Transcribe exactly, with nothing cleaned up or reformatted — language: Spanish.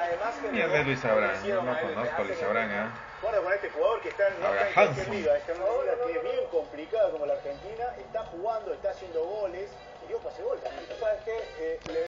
además Mierda es Luis Abrán, no lo conozco a Luis Abrán, ¿eh? Bueno, con este jugador que está en no está en cualquier liga, está en una liga que es bien complicada como la Argentina, está jugando, está haciendo goles, y yo pasé gol también. ¿Sabes qué? Eh, le